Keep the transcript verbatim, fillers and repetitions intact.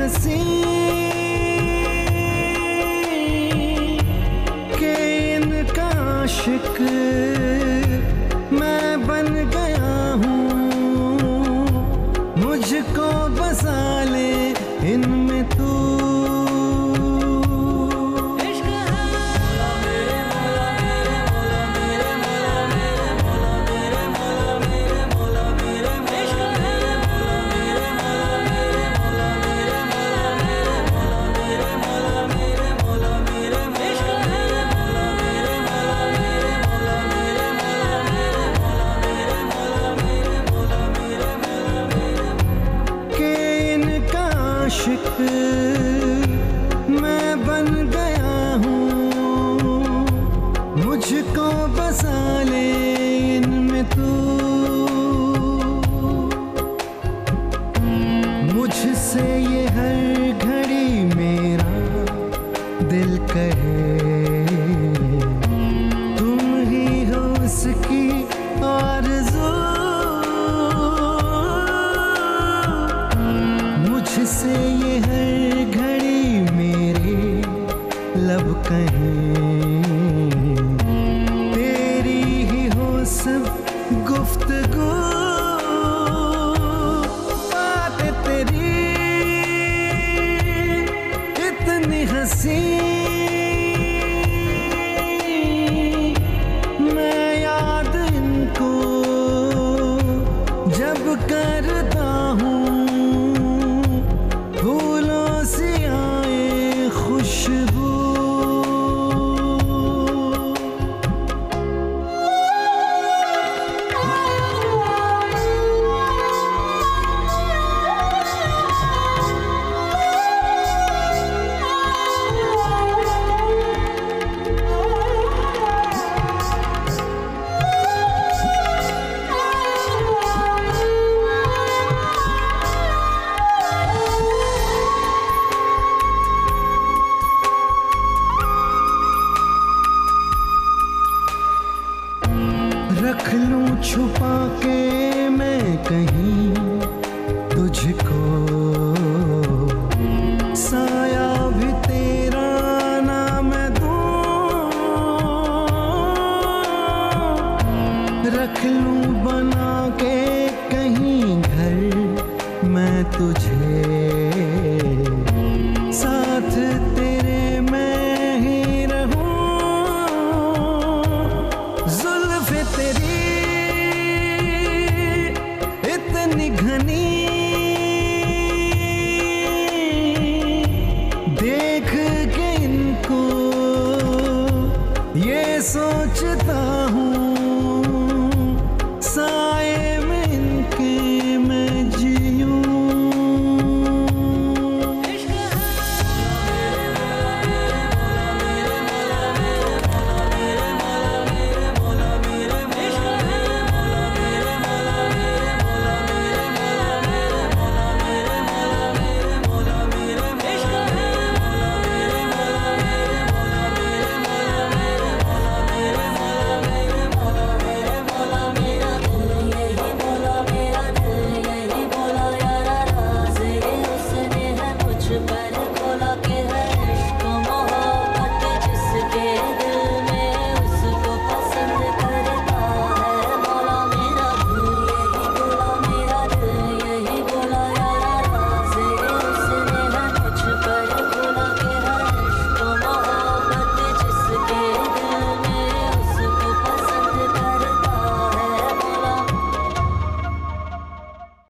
हंसी के इनका आशिक मैं बन गया हूँ। मुझको बसा ले इनमें तू। आशिक मैं बन गया हूँ। मुझको बसा ले इनमें तू। मुझसे ये हर घड़ी मेरा दिल कहे तुम ही हो उसकी आरज़ू। मुझसे ये हर घड़ी मेरे लब कहें तेरी ही हो सब गुफ्तगू। बातें तेरी इतनी हंसी मैं याद इनको जब करता हूँ। फूलों से आए खुशबू। रख लूं छुपा के मैं कहीं तुझको, साया भी तेरा ना मैं दूं। रख लूं बना के कहीं घर मैं तुझे, साथ तेरे मैं ही रहूं। जुल्फ़े तेरी इतनी घनी